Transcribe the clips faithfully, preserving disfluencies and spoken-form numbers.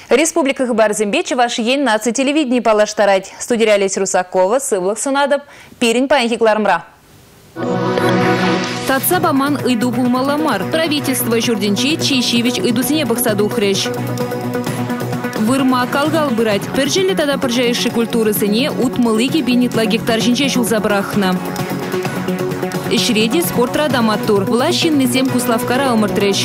Республика Хабар-Зембе Чавашиен наци телевидение палаштарать. Студия Олесь Русакова, Сывлах Сунадов, Пирень Панхиклармра. Татса баман иду пулмаламар. Правительство Чурдинчи Чищевич иду снебах саду хрещ. Вырма калгал бырать. Перджели тогда перджающей культуры сыне утмалыки бинитла гектар жинче шул забрахна. Ишреди спорт радаматур. Влащин низем куславкара умартрещ.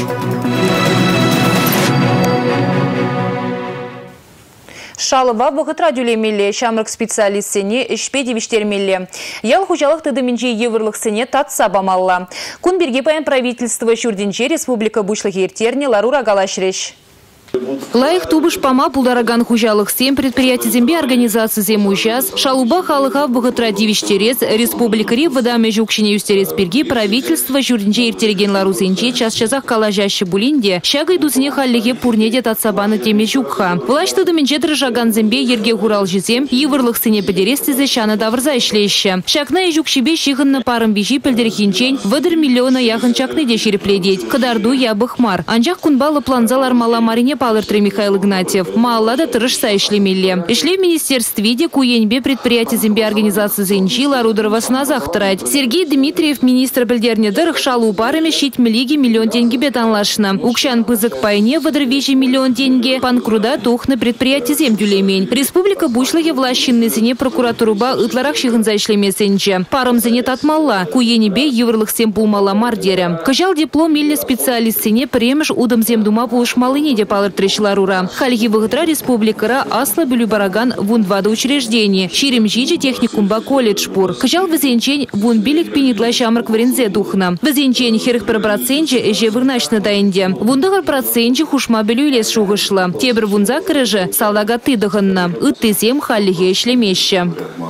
Шалыва бұғыт радиолемелі шамрық специалист сене ішпе девіштермелі. Ял хужалық тыдымінже еврлық сене татса бамалла. Күн берге паян правительство Чурдинче республика бушлық ертерне Ларура Галашреш. Лайх тубыш пама пулдараган хужалық сем предприятий зембе организации зем ужас, шалуба халыха бұғытра девиштерез, республикари вадаме жукшине юстерез перги правительство Чурдинче ертереген ларузенче час-часах калажаще булинде, шагай дузне халлиге пурнеде татсабаны теме жукха. Влаштыды менче дрыжаган зембе ерге хурал жезем, еврлық сыне педерестезе шаны давырза ишлеще. Шакна и жукшибе шиғынны парым бежи пілдерхинчен выдыр миллиона яғын чакны де шерепледеть. Кадарду ябықмар. Анжақ күнбалы планзалар мала марине Палыртры Михаил Игнатьев. Маллада тырышса ишлемелле. Ишле в министерстве де куенбе предприятие зембе организации зенчи Ларудорова сназахтрать. Сергей Дмитриев, министр бельдерне дырых шалу парами щит милиги миллион деньги бетанлашна. Укшан пызык пайне выдрвижи миллион деньги. Панкруда тухны предприятие земдюлемень. Республика бушлаге влащинный зене прокуратуруба ытларах шихынза ишлемесенче. Парам зене татмалла. Куенебе еврлых сем пулмала мардере. Кажал диплом или специалист сене премеш удам земдума пулышмалыне де палыр Ларура. Хальги выгодра республикара асла белюбараган вундвада учреждение. Ширим жичи техникумба колледж пур. Качал везенчень вун билик пинитла шамрак варензе духна. Везенчень херых per проценче эже вырначна дайнде. Вундагар проценче хушма белю лес шугышла. Тебр вунза кырыжы салага тыдыгынна. Ыттызем хальги эшлемеще.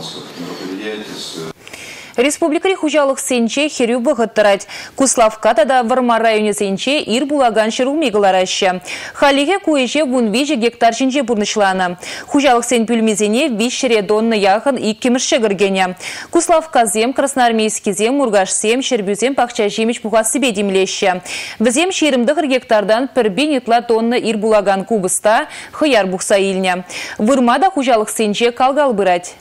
Республикари хужалық сенче херю бұғыттырать. Куславка тада Варма районе сенче ир булаган шыруми ғылараща. Халиге куеже вун вижі гектар жинже бұрнышланы. Хужалық сен пүлмезене виш шередонны яғын и кемірші гіргене. Куславка зем, Красноармейский зем, Ургаш зем, Шербюзем, Пақча жеміш бұға себе демлеші. Візем шерімдіғыр гектардан пірбен етла тонны ир булаган кубыста хыяр бұқса илне. Вырмада хужалық сенче калгал бырать.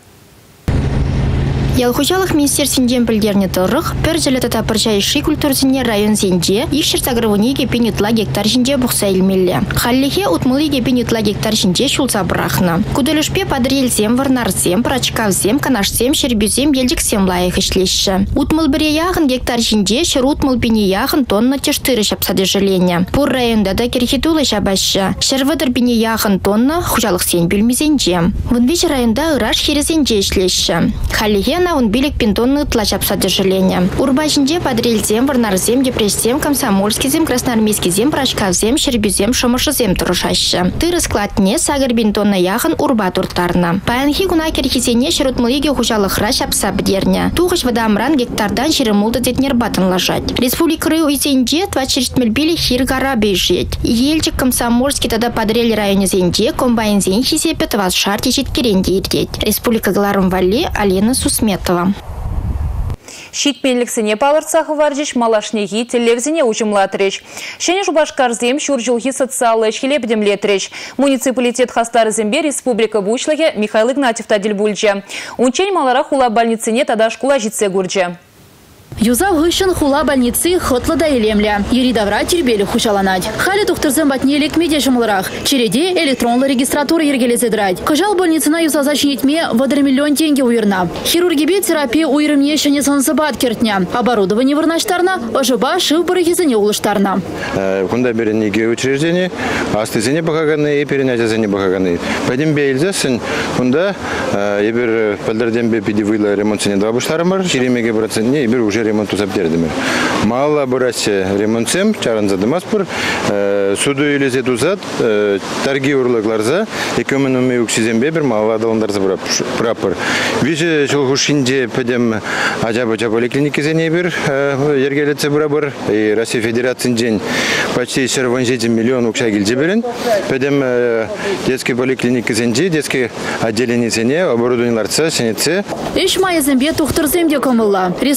Ялхужалық министерствен білдеріне тұрық, пір жылы тата піршайши культурзіне район зенде, ешшір сағырвуниге пенетла гектар жинде бұқса илмелі. Халлихе утмылыге пенетла гектар жинде шулца бірақны. Күділішпе падрелзем, варнарзем, прачкавзем, канашзем, шербюзем, елдіксем лайық ішлеші. Утмыл біре яғын гектар жинде, шыр утмыл біне яғын тонна тештыры шапсады жилене. Пұр районда да керхетулы жабашы. Шырвыдыр біне яғын тонна хужалық сен білмезенде. Вынвеж районда ыраш херезенде ішлеші. Халлихе он билик пинтонны тлачап содержание. Урбачинде подрельзем, варнарзем, депрессем, комсомольский зем, красноармейский зем, прачкавзем, шербюзем, шомышызем турушаща. Ты раскладне сагар бинтонна яхан урба туртарна. Паянхи гуна керхизене шерутмылыге хужалых рашап сабдерня. Тухаш водамран гектардан шеремулда детнер батын ложать. Республика Рыу и Зенде двадцать шесть мельбили хиргара бежит. Ельчик комсомольский тогда подрель районе Зенде, комбайн зен хисепет вас шартичит керенде ирдеть. Республика Галарум Валли, Алена Сусмет. Шитпенліксіне палырцағы варжиш малашнеги телевзіне учымлатырыш. Шене жубашкарзем шуржулхи социалы шхелебдемлетырыш. Муниципалитет хастары зембе республика бушлығы Михаил Игнатьев тадил бульджа. Унчень малара хула больницыне тада шкула житсе гурджа. Юза гышын хула больницы хотлы да елемля. Еридавра тербелі хушаланать. Хали тухтырзым батнелек медежімлырах. Череде электронлы регистратура ергелезедрать. Кажал больницына юза зачинетме водыр миллион тенге уйырна. Хирургибе терапия уйрымне шене санзыбат кертня. Оборудование вырнаштарна, ожыба шыв барыхизыне улыштарна. Кунда беренеге учреждение, астызыне бахаганы и перенятязыне бахаганы. Пойдем бейлзесін, кунда ебір пәлдерден бе педивыйлы ремонтсыне два буштарымыр, черемеге процентне ебір уже ремонту заптerdimir. Мала бурасы ремонтсем чарын задымаспыр. Суду илезе тузат тарги урлыкларза экономия уксизембе бир мала даландарза прапыр. Виже чолгушинде педем ажаба поликлиникизе не бир ергелетсе бурабыр. И Россия Федерациян день почти сорок семь миллион укша келже берен. Педем детский поликлиникизенде детский отделение сене оборудованиеларца сенетсе. Иш майзембе тухтырземде комылла. Республика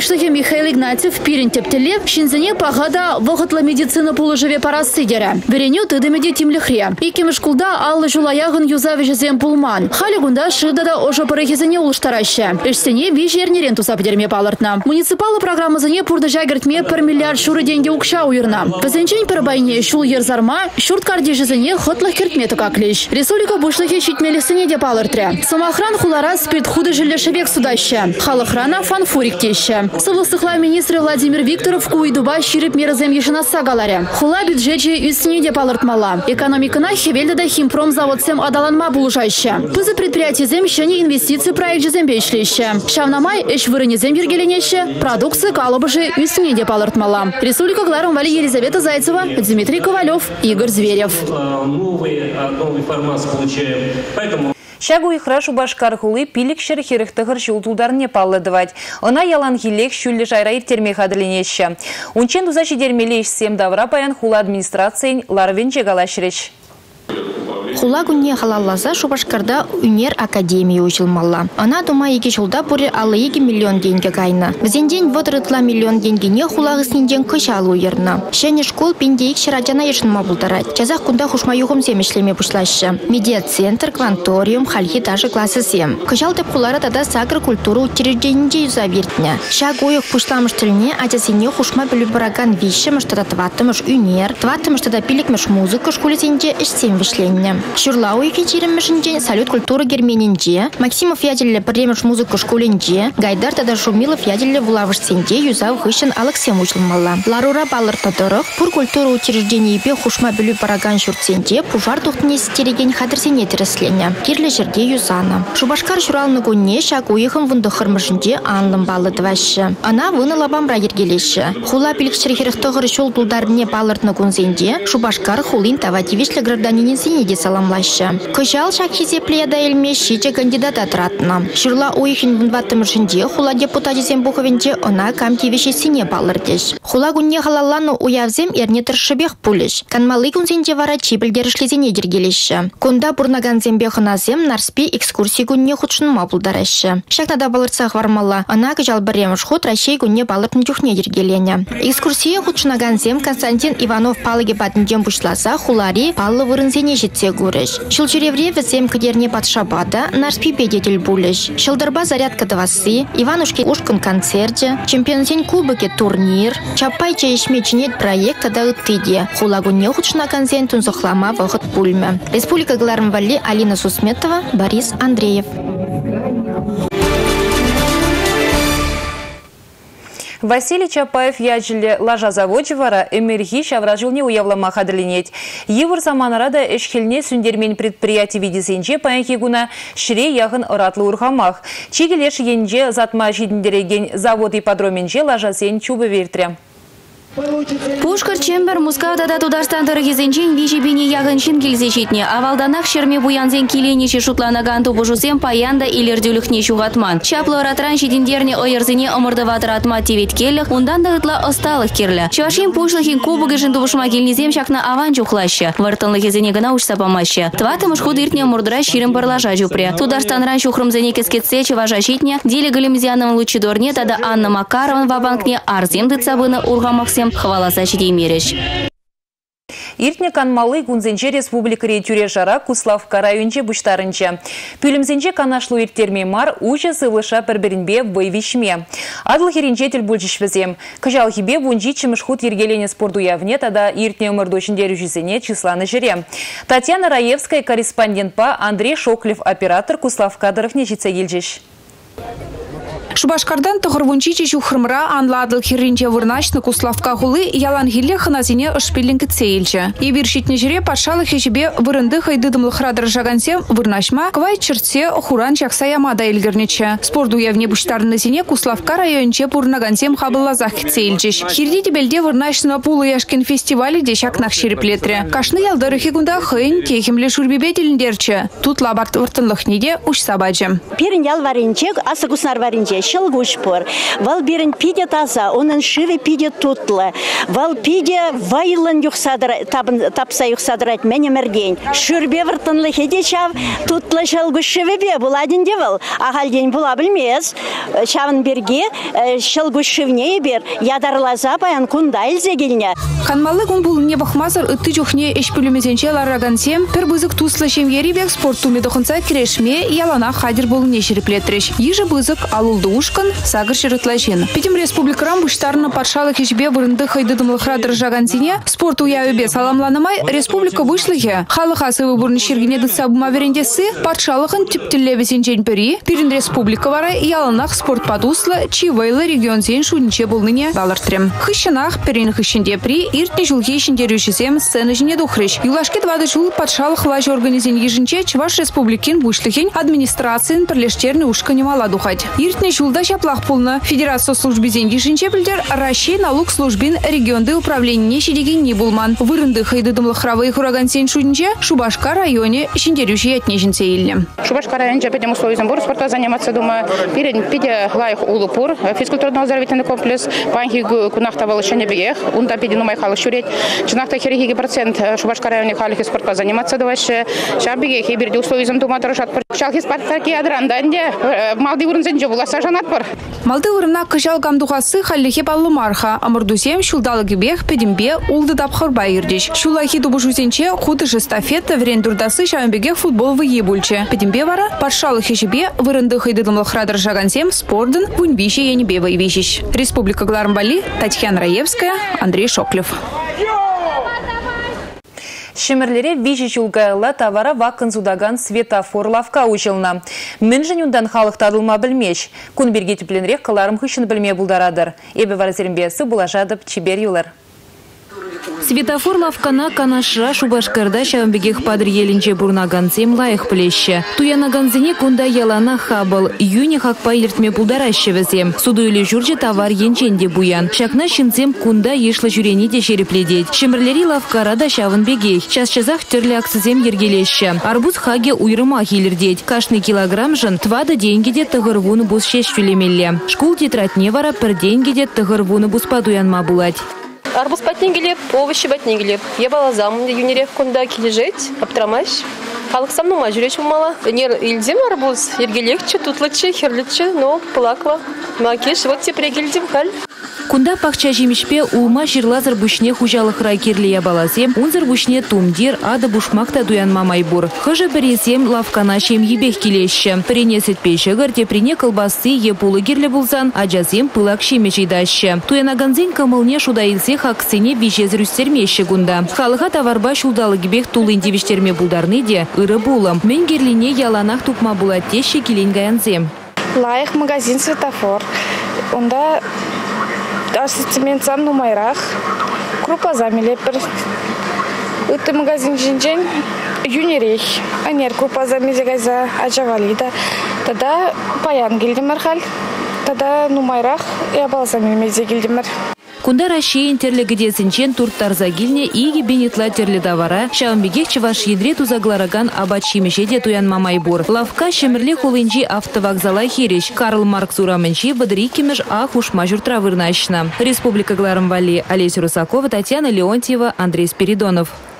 бушлыхе Михаил Игнатьев пирин тептелеп, шинзене пагада вогытла медицина пулыжеве парасы дере. Вереню тыдымеде тимлихре. Икемеш кулда аллы жулаягын юзавы жезем пулман. Хали гунда шыдада ожо парахизене улыштараще. Эшсене вижернерен тусапдерме палыртна. Муниципалы программы зене пурды жагертме пар миллиард шуры деньги укша уйырна. Вазенчен парабайне шул ерзарма, шурт кардежезене хотлых кертмету каклиш. Республика бушлыхе щитмелесене де палыртре. Самохран хулара спирт худы жилешевек судаще. Халахрана фанфурик теща. Сывлысыхла министр Владимир Викторов куйдуба щирип мерзем ешинаса галаре. Хула бюджете үстіне де палыртмала. Экономикана хевелдеда химпром заводсем адаланма булужаще. Пызы предприятие зем щене инвестиции проект жезем бешлище. Шавнамай эш вырынезем вергеленеще. Продукция калобыжи үстіне де палыртмала. Республика Гларом Вали Елизавета Зайцева, Дмитрий Ковалев, Игорь Зверев. Новый, новый формат получаем. Поэтому Шагу ихра Шубашкар хулы пилик шерхерых тыгыр шултулдарне паллыдывать. Она ялан хилек шулли жайра иртерме хадыленеща. Унчен тузаши дермелеш сем давра паян хула администрациян ларвенче галашреч. Хула гунне халаллаза Шубашкарда Унер академия училмалла. Она дома еги шулда пури аллы еги миллион деньги кайна. Взен день вотырытла миллион деньги не хулагы сненден кышалу ерна. Шене школ пинде ик шараджана ешнма булдарать. Чазах кунда хушма юхом семешлеме пушлаще. Медиацентр, кванториум, хальхи даже классы сем. Кышал теп хулара тада сакр культуру учрежденде юзавиртня. Шагуях пушламыш тельне, а тесене хушма белюбараган вище, мыштада тватымыш Унер, тватымыш тада пиликмыш музыка школе сенде иш сем вишленне. Шурлау екатерин мешенде, салют культуры герменинде, Максимов ядерле премеш музыку школенде, Гайдар тада Шумилов ядерле вулавыш сенде, юзав хыщен Алексем училмалла. Ларура балыр татырых, пур культуру учреждение епе хушма белю параган шуртсенде, пужар тухтне стереген хадырсене тереслене, кирле жерде юзана. Шубашкар шуралны гунне, шак уехам вундухырмышынде анлым балы дваще. Она выны лабамра ергелеше. Хула пилик шерхерых тығыры шул булдарне балыртны гунзенде, Шубашкар хулин тавативишле гражданинин сенеде саламлаще. Кышал шакхизе пледа эльме шиче кандидата тратна. Шурла уехин вунваттымышынде, хула депутати зембуховенде она камтивище сине балырдеш. Хула гунне халаллану уявзем эрне тыршыбех пулеш. Канмалы гунзенде варачи білдерішлезене ергелеше. Кунда бурнаган зембехыназем нарспи экскурсии гунне худшынма булдараще. Шакнада балырцах вармала, она кыжал біремыш худ ращей гунне балыртны тюхне ергелене. Экскурсия худшынаган зем Константин Иванов палыге батынден бушласа, хулари палы вырынзене жетсе гуреш. Шылчеревре візем кедерне патшабада нарспи педетель булеш. Шылдырба зарядка двасы, Иванушке ушкан концерте, чемпионсен кубыке турнир, чапай чаешмечнет проекта да ыттыде. Хулагуне худшынаган зен тунзохлама вахыт пульме. Республика Гларым Вали, Алина Сусметова, Борис Андреев. Василий Чапаев яджілі лажа заводжы вара эмерхи шавражылне уявлама хадырленет. Евр заманарада эшхелне сүндермен предприятий видесенче паянхи гуна шире яғын ыратлы урхамах. Чигелеш енже затма жидіндереген завод и подроменче лажа сен чубы вертре. Пушкар Чембер Мускавдада Тударстан Тарахизенчен Вишибини Ягыншин Килзечитне, Авалданах Шерме Буянзен Киленичи Шутланаган Тубужусем Паянда Илердюлюхне Шугатман. Чапло Ратран Шидиндерне Ойерзене Омырдаватыр Атма Тивит Келлих, Ундан Дагытла Осталых Кирле. Чувашин Пушлахин Кубыгышин Тубушма Килнизем Шакна Аван Чухлаще. Вартанлыхизене Гана Учса Помаще. Тватымыш Худыртне Мурдра Ширим Барлажа Жупре. Тударстан Ран Шухрумзене Кескетсе Чувашащитне, Дили Галимзяном Лучидорне, Тада Анна Макарован Вабанкне, Арзем Дыцабына Ургамахсем. Хвала сачидей мереш. Иртне канмалы гунзенче республикари тюре жара Куславка районче буштарынче. Пүлімзенче канашлу ирттерме мар уча сывлыша перберинбе бойвишме. Адлы херинчетел бульчишвезем. Кажал хибе вунжи чемышхут ергелене спорту явне, тада иртне умырдочинде рюжизене числаны жире. Татьяна Раевская, корреспондент па, Андрей Шоклев, оператор Куславкадыров нечица елжиш. Шубашкардан тұғырвунчичи шухрымра анладыл хирринче вырначны Куславка хулы ялан хилле ханазине ұшпелінгі цейлчі. Ебір шетне жире патшалы хешебе вырынды хайдыдымлы храдыр жагансем вырнашма квай чыртсе хуран чакса ямада елгірнечі. Спорду явне буштарны зине Куславка районче пурнагансем хабыллазах цейлчіш. Хирди дебелде вырначны пулы яшкен фестивалі дешак нах шереплетре. Кашны ялдары хигунда хын техимле шурбебе деліндерчі. Тут лабарт выртынлық неде уш сабаджы. Пирин ял варинчек, асы куснар варинче. шелгушпор. Вал берен пиде таза, онын шиве пиде тутлы. Вал пиде вайлын тапса юхсадырать мене мердень. Шурбе выртынлы хеде чав тутлы шелгуш шиве бе буладин девал. Ағал день була білмез. Чавын берге шелгуш шивне бер ядарлаза баян кунда илзе келіне. Ханмалы гун бұл не бахмазар үтті жоқне эшпілімезенче ларрагансем, пір бызық туслы шемгері бек спорт тумедоқынса кирешме ялана хадир бұл не шереплетреш. Ежі бызық алулды ушкан сагыр шеретлашен. Петім республикарам бұштарына патшалық ешбе бұрынды хайдыдымлықра дыржагансине спорт уяуебе саламланымай республика бұшлығы. Халық асывы бұрын шергенеді сабыма верендесі патшалықын типтіллебесенчен пері пирин республика вара яланақ спорт падуслы чивайлы регион сен шудниче болныне балыртрем. Хыщынақ перин хыщынде при иртне жылге ішіндерушісем сцены жіне духрыш. Юлашкет вады жыл патшалық лажы организен ежінче Чуваш республикин бұшлығын администрациян бірлештерні ушқаны мала духать. Иртне жылда шаплақ пулны Федерация службезен ежінче білдер Россия налог службин регионды управление шедеген не булман. Вырынды хайдыдымлы хравы хураган сен шуднче Шубашка районе ішіндеруші етнежін сейілі. Шубашка районе жапедем условием бур спорта заниматься дома. Перед пиде лайх улупур физкультурно-оздоровительный комплекс панхи кунахта волшебный бег. Унта пиде нумай халық шурет. Чинахта херихиги процент Шубашка районе халихи спорта заниматься даваше. Шабиге хиберде условием дома трошат. Шалхи спартаки адранданде малды урынзен жобула сажанат бар. Малды урына кышал гамдуғасы халихи баллы марха. Амырдусем шулдалыгы бег педимбе улды дапхырба ирдеш. Шулахи дубушусенче худыш эстафета врендурдасы шамбеге футбол в ебульче. Педимбе вара патшалық ешебе вырынды хайдыдымлықра дыржагансем спордын вунбише енебе вайвишиш. Республика Глармбали, Татьяна Раевская, Андрей Шоклев. Шемерлере вижи чулгайла товара вакын судаган светофор лавка учылна. Мінжін үндан халық тадылма білмеш. Күн берге тепленрек қыларым хышын білме бұлдарадыр. Эбе варасерімбесі бұлашадып чебер юлар. Светофор лавкана канашра Шубашкарда шавамбегех падр елінче бурнагансем лайық плеще. Туянаганзене кунда ялана хабыл. Юне хакпа ертме пулдаращевезем. Суду или журже товар енченде буян. Шакна шинцем кунда ешло жюрени де шерепледеть. Шемрлери лавкара да шаванбегех. Час-часах терли аксызем ергелеще. Арбуз хаге уйрыма хилердеть. Кашный килограмм жын твада деньги де тагырвуны бус шештюлемелле. Шкул тетрадне вара пер деньги де тагырвуны бус падуянма булать. Арбуз патнегелеп, овощи батнегелеп. Я была замом, юнерев кунда килежеть, обтрамаш. Халық сам нума жүреч мала. Нер илдем арбуз, ергелекче, тутлыче, херличе, но плаква. Макеш, вот те прегельдем халь. Кунда пахча жемешпе улма жирлазар бушне хужалық райкерлия баласем, унзар бушне тумдир, ада бушмакта дуян мамайбур. Хыжы біресем лавкана шем ебех келеші. Принесет пешегір, теприне колбасы епулы герлі булзан, аджасем пылак шемешейдашы. Туянаганзен камылне шудаилсе хаксене бешезір үстермеші гунда. Халыға таварба шулдалы гебех тулы индивиштерме булдарны де ыры булым. Мен герлине яланах тупма булаттеші келен гаянзем. Лайық магазин светофор. Онда ассортимент сам нумайрах, крупа замелепер. Это магазин жинжен юнерей. Анер крупа замезегайза аджавалида. Тогда паян гильдемер халь. Тогда нумайрах и абалсами мезегильдемер. Кунда Россия интерлегеде сенчен турттар загильне иги бенетла терле давара, шаумбегех чеваш ядре тузаглараган абачимешеде туян мамайбур. Лавка шемерле хулинчи автовокзала хириш. Карл Маркс ураменчи бодрикимеш ахуш мажур травырнашна. Республика Глармбали, Олеся Русакова, Татьяна Леонтьева, Андрей Спиридонов.